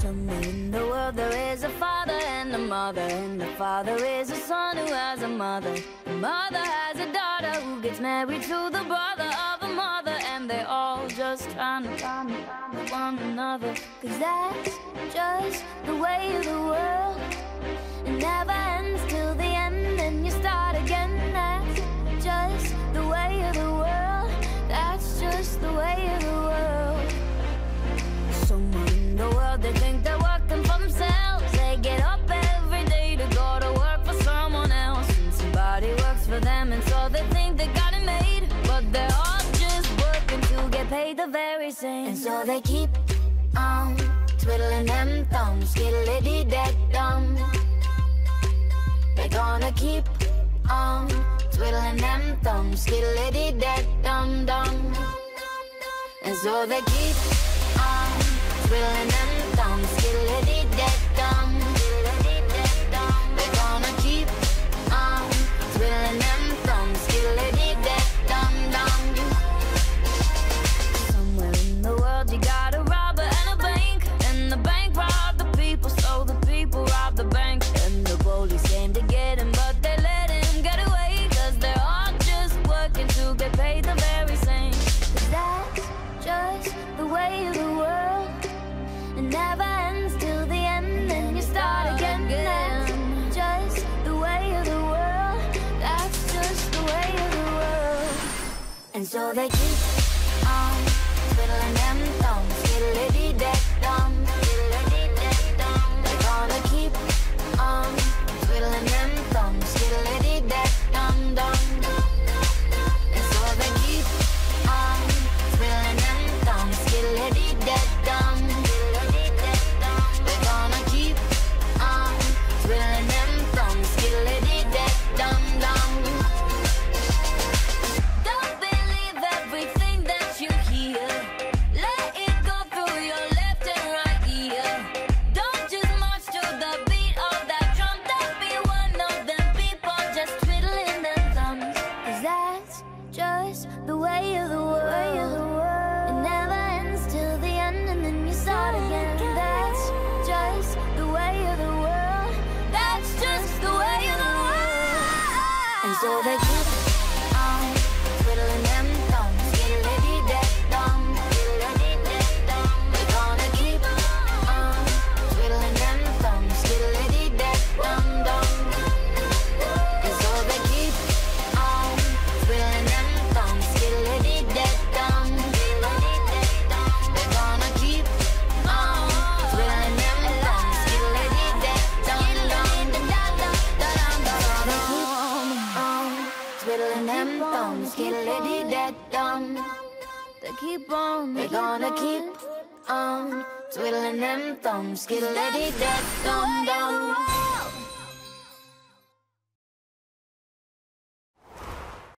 Somewhere in the world there is a father and a mother, and the father is a son who has a mother. The mother has a daughter who gets married to the brother of a mother, and they're all just trying to find one another. 'Cause that's just the way of the world. It never ends till the end, and you start again. That's just the way of the world. That's just the way of the world. Somewhere in the world they think they're working for themselves. They get up every day to go to work for someone else, and somebody works for them, and so they think they got it made. But they're all just working to get paid the very same. And so they keep on twiddling them thumbs, skiddly-dee-dee-dum. They're gonna keep on twiddling them thumbs, skiddly-dee-dee-dum-dum. And so they keep on twiddling them thumbs, skiddly-dee-dee-dum. They're gonna keep on twiddling them thumbs, skiddly-dee-dee-dum-dum. Somewhere in the world you got a robber and a bank, and the bank robbed the people, so the people robbed the bank. And the police came to get him, but they let him get away, 'cause they're all just working to get paid the very same. 'Cause that's just the way of the world. It never ends till the end, and you start again. That's just the way of the world. That's just the way of the world. And so they keep on twiddling them thumbs, skiddly-dee-dee-dum. They're gonna keep on twiddling them thumbs, skiddly-dee-dee-dum-dum. And so they keep on twiddling them thumbs, skiddly-dee-dee-dum. They're gonna keep on twiddling them thumbs, skiddly-dee-dee-dum-dum. Don't believe everything that you hear. Let it go through your left and right ear. Don't just march to the beat of that drum. Don't be one of them people just twiddling their thumbs. 'Cause that's just the way of the world. It never ends till the end, and then you start again. That's just the way of the world. That's just the way of the world. And so they keep on twiddling them thumbs, skiddly-dee-dee-dum. They're gonna keep on twiddling them thumbs, skiddly-dee-dee-dum-dum. And so they keep on twiddling them thumbs, skiddly-dee-dee-dum. They're gonna keep on twiddling them thumbs, skiddly-dee-dee-dum-dum. Twiddling them thumbs, skiddly-dee-dee-dum. They keep on, they're gonna keep on twiddling them thumbs, skiddly-dee-dee-dum-dum.